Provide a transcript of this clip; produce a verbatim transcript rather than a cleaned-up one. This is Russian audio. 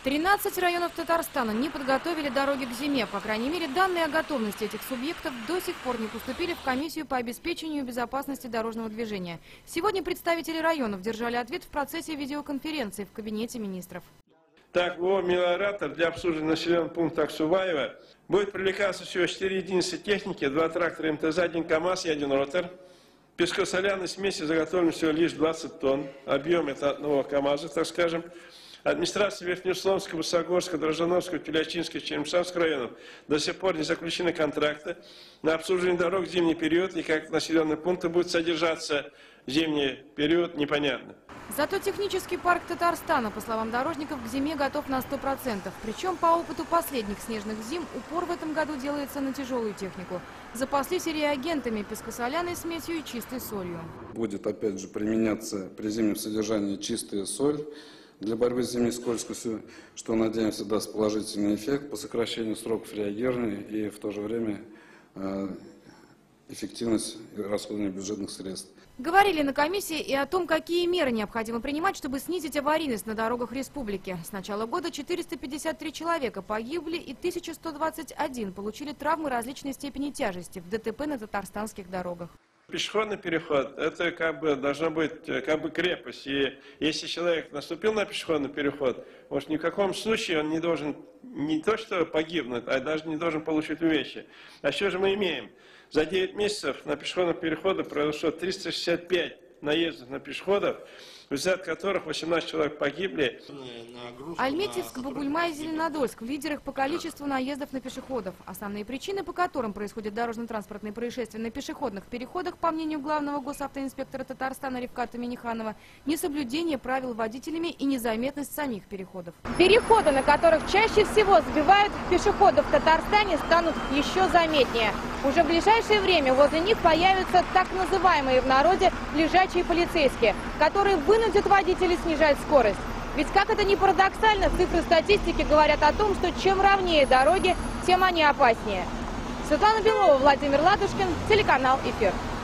тринадцать районов Татарстана не подготовили дороги к зиме. По крайней мере, данные о готовности этих субъектов до сих пор не поступили в комиссию по обеспечению безопасности дорожного движения. Сегодня представители районов держали ответ в процессе видеоконференции в кабинете министров. Так, в мелиоратор для обслуживания населенного пункта Аксубаева будет привлекаться всего четыре единицы техники, два трактора эм тэ зэ, один КАМАЗ и один ротор. Пескосоляной смеси заготовлено всего лишь двадцать тонн. Объем это одного КАМАЗа, так скажем. Администрация Верхнеусловского, Высогорского, Дрожжановского, Тюлячинского, Черемшанского районов до сих пор не заключены контракты на обслуживание дорог в зимний период, и как населенные пункты будут содержаться в зимний период, непонятно. Зато технический парк Татарстана, по словам дорожников, к зиме готов на сто процентов. Причем по опыту последних снежных зим упор в этом году делается на тяжелую технику. Запаслись и реагентами, пескосоляной смесью и чистой солью. Будет опять же применяться при зимнем содержании чистая соль для борьбы с зимней скользкостью, что, надеемся, даст положительный эффект по сокращению сроков реагирования и в то же время э, эффективность расходования бюджетных средств. Говорили на комиссии и о том, какие меры необходимо принимать, чтобы снизить аварийность на дорогах республики. С начала года четыреста пятьдесят три человека погибли и тысяча сто двадцать один получили травмы различной степени тяжести в дэ тэ пэ на татарстанских дорогах. Пешеходный переход – это как бы должна быть как бы крепость. И если человек наступил на пешеходный переход, может, ни в каком случае он не должен не то что погибнуть, а даже не должен получить увечья. А что же мы имеем? За девять месяцев на пешеходном переходе произошло триста шестьдесят пять наездов на пешеходов, в результате которых восемнадцать человек погибли. Альметьевск, Бугульма и Зеленодольск в лидерах по количеству наездов на пешеходов. Основные причины, по которым происходят дорожно-транспортные происшествия на пешеходных переходах, по мнению главного госавтоинспектора Татарстана Рифката Миниханова, несоблюдение правил водителями и незаметность самих переходов. Переходы, на которых чаще всего сбивают пешеходов в Татарстане, станут еще заметнее. Уже в ближайшее время возле них появятся так называемые в народе лежачие полицейские, которые вынудят водителей снижать скорость. Ведь, как это ни парадоксально, цифры статистики говорят о том, что чем ровнее дороги, тем они опаснее. Светлана Белова, Владимир Ладушкин, телеканал «Эфир».